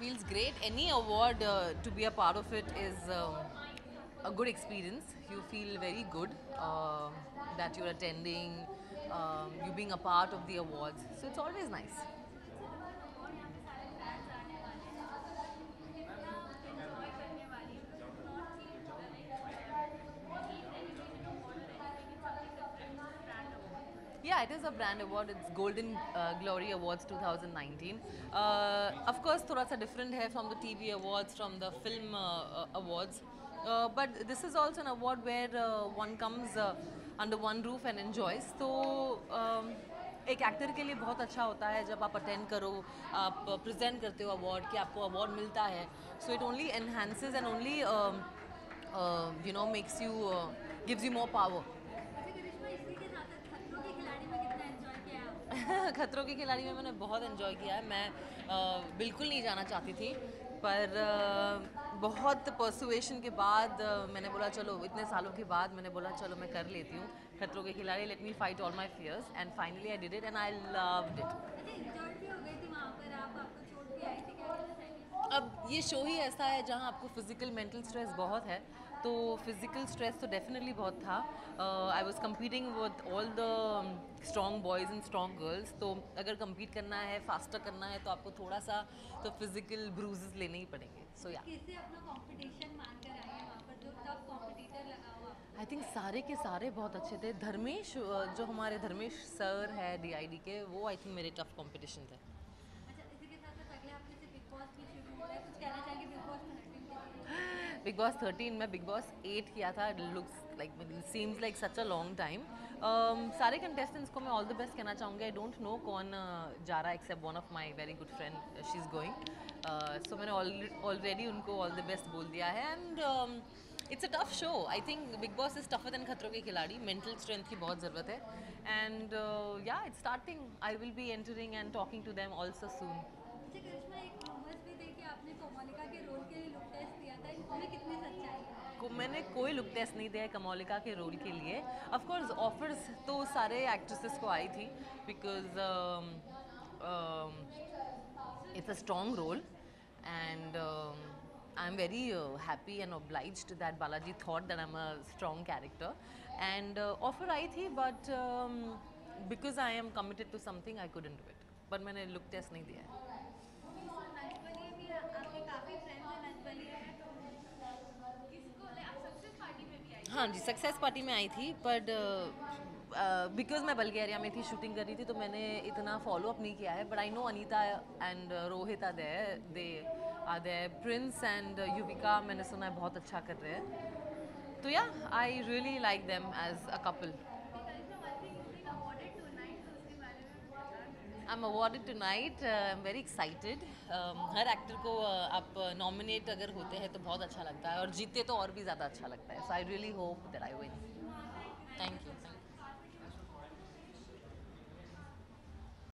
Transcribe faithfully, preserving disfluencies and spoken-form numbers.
feels great. Any award uh, to be a part of it is um, a good experience. You feel very good uh, that you're attending, um, you being a part of the awards. So it's always nice. और यहाँ पे सारे brands आने वाले हैं तो मतलब कितना एंजॉय करने वाली है because it's not like neat television award और anything it's something different it's a brand award Yeah, it is a brand award. It's Golden uh, Glory Awards twenty nineteen. Uh, of course, thoda sa different hai from the T V awards, from the film uh, uh, awards. Uh, but this is also an award where uh, one comes uh, under one roof and enjoys. तो um, एक actor के लिए बहुत अच्छा होता है जब आप अटेंड करो, आप प्रेजेंट करते हो अवार्ड, कि आपको अवार्ड मिलता है. So it only enhances and only you know makes you gives you more power. अच्छा करिश्मा इसी के साथ साथ खतरों के खिलाड़ी में कितना एंजॉय किया है आपने खतरों के खिलाड़ी में मैंने बहुत एंजॉय किया है. मैं अ, बिल्कुल नहीं जाना चाहती थी, पर अ, बहुत परसुएशन के बाद अ, मैंने बोला चलो, इतने सालों के बाद मैंने बोला चलो मैं कर लेती हूँ Khatron ke Khiladi. Let me fight all my fears and finally I did it and I loved it. अच्छा इंजर्ड भी हो गई थी वहाँ पर आप आपको चोट भी आई थी क्या कहना चाहेंगे अब ये शो ही ऐसा है जहाँ आपको फिजिकल मेंटल स्ट्रेस बहुत है. तो फिजिकल स्ट्रेस तो डेफिनेटली बहुत था. I was competing with all the strong boys and strong girls. तो अगर कम्पीट करना है, फास्टर करना है, तो आपको थोड़ा सा तो फिजिकल ब्रूजेस लेने ही पड़ेंगे. सो या कैसे अपना कंपटीशन मानकर आई हैं वहाँ पर जो टफ कॉम्पिटिटर लगा हो आपको आई थिंक सारे के सारे बहुत अच्छे थे. धर्मेश अ, जो हमारे धर्मेश सर है डी आई डी के, वो आई थिंक मेरे टफ कॉम्पिटिशन थे. अच्छा इसी के साथ साथ अगले हफ्ते से बिग बॉस भी शुरू हो रहा है कुछ कहना चाहेंगे बिग बॉस थर्टीन के लिए बिग बॉस थर्टीन में बिग बॉस एट किया था. Looks like seems like such a long time. सारे कंटेस्टेंट्स को मैं ऑल द बेस्ट कहना चाहूँगी. आई डोंट नो कौन uh, जा रहा है, except one of my very good friend, she is going. So मैंने ऑलरेडी उनको ऑल द बेस्ट बोल दिया है. And it's a tough show. I think Bigg Boss is tougher then खतरों के खिलाड़ी. मेंटल स्ट्रेंथ की बहुत ज़रूरत है. And yeah it's starting. I will be entering and talking to them also soon. अच्छा करिश्मा एक रूमर्स भी थे कि आपने कोमोलिका के रोल के लिए लुक टेस्ट दिया था इसमें कितनी सच्चाई है को मैंने कोई लुक टेस्ट नहीं दिया है कमोलिका के रोल के लिए. ऑफ कोर्स ऑफर्स तो सारे एक्ट्रेसेस को आई थी, because it's a strong role and I am very happy and obliged that Balaji thought that I'm a strong character. And uh, offer आई थी, but um, because I am committed to something I couldn't do it. but मैंने look test नहीं दिया है. नचबलिए भी आपके काफ़ी friends हैं नचबलिए में तो किसको आप सक्सेस पार्टी में भी आई हाँ जी, सक्सेस पार्टी में आई थी, बट बिकॉज मैं बल्गेरिया में थी, शूटिंग कर रही थी, तो मैंने इतना फॉलो अप नहीं किया है. But I know Anita and Rohit are there, they are there. Prince and Yuvika मैंने सुना है बहुत अच्छा कर रहे हैं. तो yeah I really like them as a couple. Karishma one thing you been awarded tonight तो उसके बारे में भी बता दीजिए I am awarded tonight. I am very excited. हर एक्टर को uh, आप नॉमिनेट अगर होते हैं तो बहुत अच्छा लगता है, और जीते तो और भी ज़्यादा अच्छा लगता है. So I really hope that I win. Thank you.